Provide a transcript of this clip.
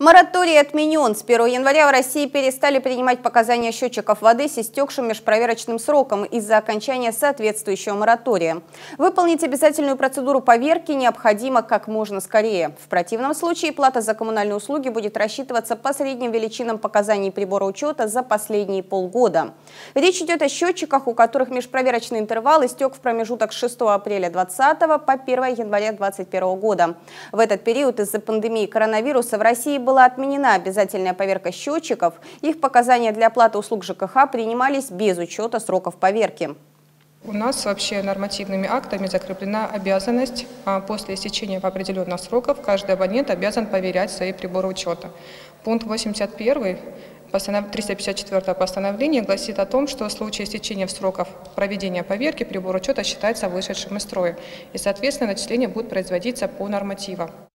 Мораторий отменен. С 1 января в России перестали принимать показания счетчиков воды с истекшим межпроверочным сроком из-за окончания соответствующего моратория. Выполнить обязательную процедуру поверки необходимо как можно скорее. В противном случае плата за коммунальные услуги будет рассчитываться по средним величинам показаний прибора учета за последние полгода. Речь идет о счетчиках, у которых межпроверочный интервал истек в промежуток с 6 апреля 2020 по 1 января 2021 года. В этот период из-за пандемии коронавируса в России была отменена обязательная поверка счетчиков. Их показания для оплаты услуг ЖКХ принимались без учета сроков поверки. У нас вообще нормативными актами закреплена обязанность после истечения определенных сроков каждый абонент обязан поверять свои приборы учета. Пункт 81 354 постановления гласит о том, что в случае истечения сроков проведения поверки прибор учета считается вышедшим из строя и, соответственно, начисление будет производиться по нормативам.